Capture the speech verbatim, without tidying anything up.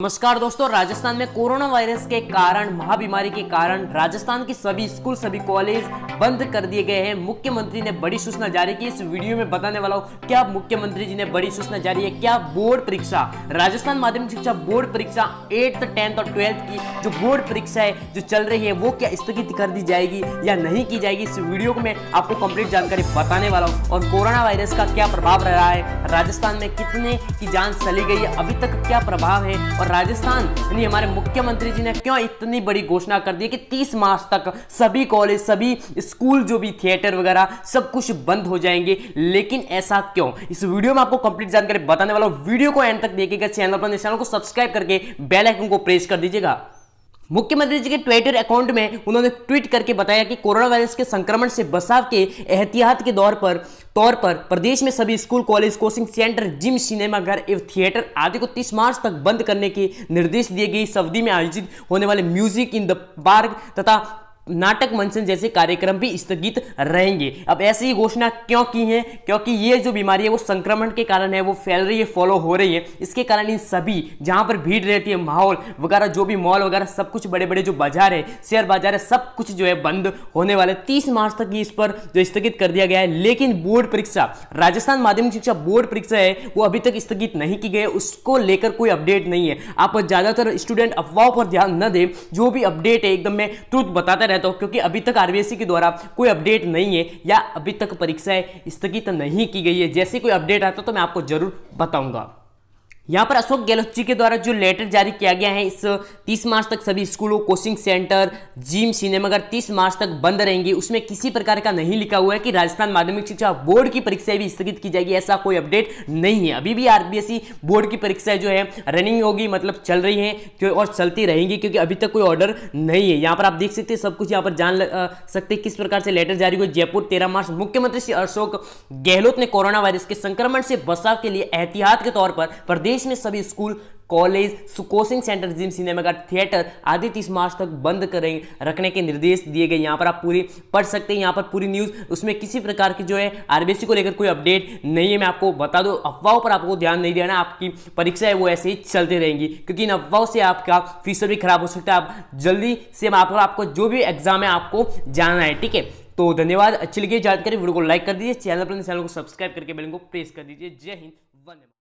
नमस्कार दोस्तों, राजस्थान में कोरोना वायरस के कारण महाबीमारी के कारण राजस्थान की सभी स्कूल सभी कॉलेज बंद कर दिए गए हैं। मुख्यमंत्री ने बड़ी सूचना जारी की। इस वीडियो में बताने वाला हूं क्या मुख्यमंत्री जी ने बड़ी सूचना जारी है, क्या बोर्ड परीक्षा राजस्थान माध्यमिक शिक्षा बोर्ड परीक्षा एट्थ टेंथ और ट्वेल्थ की जो बोर्ड परीक्षा है जो चल रही है वो क्या स्थगित कर दी जाएगी या नहीं की जाएगी। इस वीडियो को मैं आपको कंप्लीट जानकारी बताने वाला हूँ और कोरोना वायरस का क्या प्रभाव रहा है, राजस्थान में कितने की जान चली गई है, अभी तक क्या प्रभाव है और राजस्थान यानी हमारे मुख्यमंत्री जी ने क्यों इतनी बड़ी घोषणा कर दी कि तीस मार्च तक सभी कॉलेज सभी स्कूल जो भी थिएटर वगैरह सब कुछ बंद हो जाएंगे। लेकिन ऐसा क्यों, इस वीडियो में आपको कंप्लीट जानकारी बताने वाला हूं। वीडियो को एंड तक देखिएगा, चैनल पर चैनल को सब्सक्राइब करके बेल आइकन को प्रेस कर दीजिएगा। मुख्यमंत्री जी के ट्विटर अकाउंट में उन्होंने ट्वीट करके बताया कि कोरोना वायरस के संक्रमण से बचाव के एहतियात के दौर पर तौर पर प्रदेश में सभी school college coaching centre gym सिनेमाघर एवं थिएटर आदि को तीस मार्च तक बंद करने के निर्देश दिए गए। इस अवधि में आयोजित होने वाले म्यूजिक इन द पार्क तथा नाटक मंचन जैसे कार्यक्रम भी स्थगित रहेंगे। अब ऐसी ही घोषणा क्यों की है, क्योंकि ये जो बीमारी है वो संक्रमण के कारण है, वो फैल रही है, फॉलो हो रही है। इसके कारण इन सभी जहां पर भीड़ रहती है, माहौल वगैरह जो भी मॉल वगैरह सब कुछ बड़े बड़े जो बाजार है, शेयर बाजार है, सब कुछ जो है बंद होने वाले तीस मार्च तक इस पर जो स्थगित कर दिया गया है। लेकिन बोर्ड परीक्षा राजस्थान माध्यमिक शिक्षा बोर्ड परीक्षा है वो अभी तक स्थगित नहीं की गई, उसको लेकर कोई अपडेट नहीं है। आप ज्यादातर स्टूडेंट अफवाहों पर ध्यान न दें, जो भी अपडेट है एकदम मैं ट्रुथ बताता तो क्योंकि अभी तक आरबीएसई के द्वारा कोई अपडेट नहीं है या अभी तक परीक्षाएं स्थगित नहीं की गई है। जैसे कोई अपडेट आता तो मैं आपको जरूर बताऊंगा। यहां पर अशोक गहलोत जी के द्वारा जो लेटर जारी किया गया है, इस तीस मार्च तक सभी स्कूलों कोचिंग सेंटर जिम सिनेमाघर तीस मार्च तक बंद रहेंगे। उसमें किसी प्रकार का नहीं लिखा हुआ है कि राजस्थान माध्यमिक शिक्षा बोर्ड की परीक्षाएं भी स्थगित की जाएगी, ऐसा कोई अपडेट नहीं है। अभी भी आरबीएसई बोर्ड की परीक्षाएं जो है रनिंग होगी, मतलब चल रही है और चलती रहेंगी, क्योंकि अभी तक कोई ऑर्डर नहीं है। यहाँ पर आप देख सकते हैं सब कुछ, यहाँ पर जान सकते हैं किस प्रकार से लेटर जारी हुआ। जयपुर तेरह मार्च मुख्यमंत्री श्री अशोक गहलोत ने कोरोना वायरस के संक्रमण से बचाव के लिए एहतियात के तौर पर प्रदेश देश में सभी school college coaching centre gym सिनेमाघर थिएटर आदि तीस मार्च तक बंद करें रखने के निर्देश दिए गए। यहाँ पर आप पूरी पढ़ सकते हैं, यहाँ पर पूरी न्यूज, उसमें किसी प्रकार की जो है आरबीएसई को लेकर कोई अपडेट नहीं है। मैं आपको बता दूं, अफवाहों पर आपको ध्यान नहीं देना, आपकी परीक्षा है वो ऐसे ही चलती रहेंगी, क्योंकि इन अफवाहों से आपका फ्यूचर भी खराब हो सकता है। आप जल्दी से आपको आपको जो भी एग्जाम है आपको जाना है, ठीक है। तो धन्यवाद। अच्छी लगी जानकारी वीडियो को लाइक कर दीजिए, चैनल पर चैनल को सब्सक्राइब करके बेल को प्रेस कर दीजिए। जय हिंद, वंदे।